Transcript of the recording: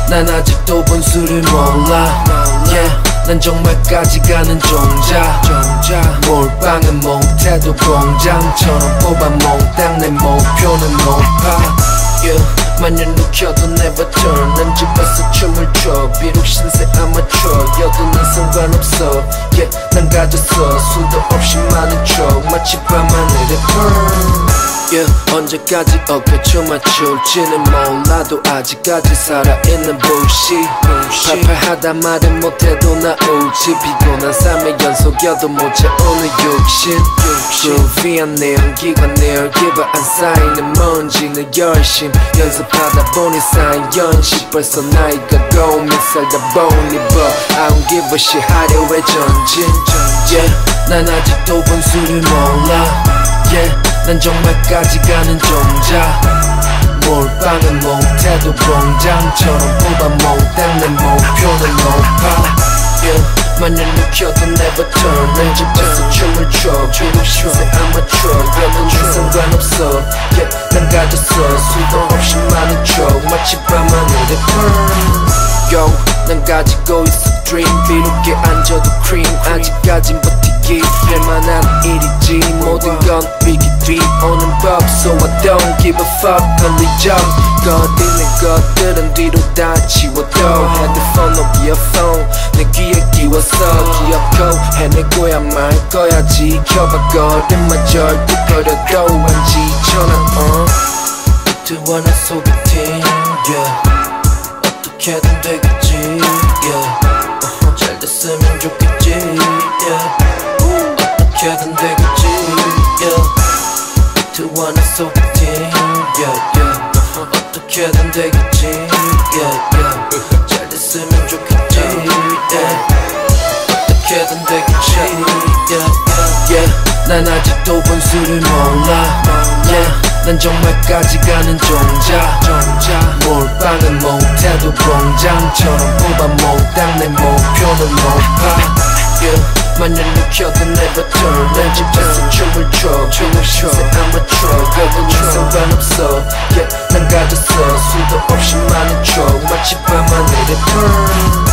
난 아직도 본수를 몰라 yeah. 난 정말까지 가는 종자 몰빵은 못해도 공장처럼 뽑아 몽땅 내 목표는 높아 yeah. 만년 묵혀도 never turn 난 집에서 춤을 춰 비록 신세 아마추어여도 난 상관없어 yeah. 난 가졌어 수도 없이 많은 척 마치 밤하늘의 burn yeah. 언제까지 어깨춤 맞출지는 몰라도 아직까지 살아있는 bullshit 팔팔하다 말은 못해도 나 울지 피곤한 삶의 연속여도 못 채우는 육신 Groovy한 내 연기가 내 열기가 안 쌓이는 먼지는 열심 연습하다 보니 쌓인 연식 벌써 나이가 고민 살다 보니 but I don't give a shit 하려해 전진 yeah. 난 아직도 본수를 몰라 yeah. 난 정말까지 가는 종자 몰빵은 못해도 공장처럼 뽑아 몽땅 내 목표는 높아 yeah. 만년 묵혀도 never turn 난 집에서 춤을 춰 비록 신세 아마추어여도 난 상관없어 yeah. 난 가졌어 수도 없이 많은 척 마치 밤하늘의 burn Yo, 난 가지고 있어 dream 비록 앉아도 cream 아직까진 버티기 할만한 일이지 모든 건 위기 뒤 오는 법 So I don't give a fuck 걸리적 거짓된 것들은 뒤로 다 치워도 핸드폰 no 이어폰 내 귀에 끼워서 기억고 해내고야 말 거야 지켜봐 거짓말 절뚝거려도 안 지쳐나 또 하나 소개팅 yeah. 어떻게든 되겠지 yeah. 잘 됐으면 좋겠지 yeah. 어떻게든 되겠지 yeah. 또 하나 소개팅 yeah, yeah. 어떻게든 되겠지 yeah, yeah. 잘 됐으면 좋겠지 yeah. 어떻게든 되겠지 yeah, yeah, yeah. 난 아직도 본수를 몰라 yeah. 난 정말까지 가는 종자 몰빵은 못해도 공장처럼 뽑아 몽땅 내 목표는 높아 yeah. 만년 묵혀도 never turn 난 집에서 춤을 춰 비록 신세 아마추어여도 난 상관없어 yeah. 난 가졌어 수도 없이 많은 척 마치 밤하늘의 burn